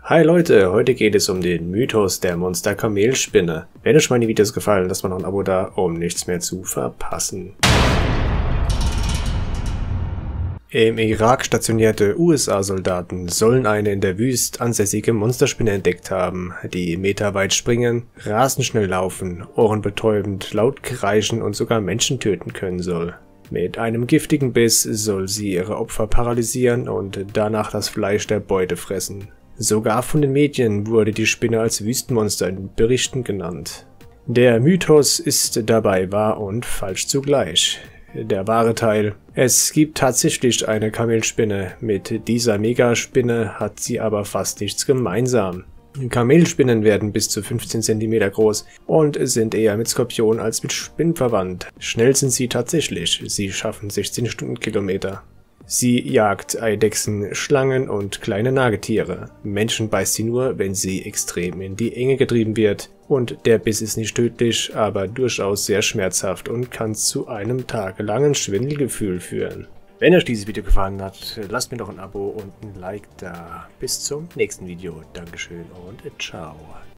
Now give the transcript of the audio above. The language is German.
Hi Leute, heute geht es um den Mythos der Monster-Kamelspinne. Wenn euch meine Videos gefallen, lasst mal noch ein Abo da, um nichts mehr zu verpassen. Im Irak stationierte USA-Soldaten sollen eine in der Wüste ansässige Monsterspinne entdeckt haben, die meterweit springen, rasend schnell laufen, ohrenbetäubend laut kreischen und sogar Menschen töten können soll. Mit einem giftigen Biss soll sie ihre Opfer paralysieren und danach das Fleisch der Beute fressen. Sogar von den Medien wurde die Spinne als Wüstenmonster in Berichten genannt. Der Mythos ist dabei wahr und falsch zugleich. Der wahre Teil: Es gibt tatsächlich eine Kamelspinne, mit dieser Megaspinne hat sie aber fast nichts gemeinsam. Kamelspinnen werden bis zu 15 cm groß und sind eher mit Skorpionen als mit Spinnen verwandt. Schnell sind sie tatsächlich, sie schaffen 16 Stundenkilometer. Sie jagt Eidechsen, Schlangen und kleine Nagetiere. Menschen beißt sie nur, wenn sie extrem in die Enge getrieben wird. Und der Biss ist nicht tödlich, aber durchaus sehr schmerzhaft und kann zu einem tagelangen Schwindelgefühl führen. Wenn euch dieses Video gefallen hat, lasst mir doch ein Abo und ein Like da. Bis zum nächsten Video. Dankeschön und ciao.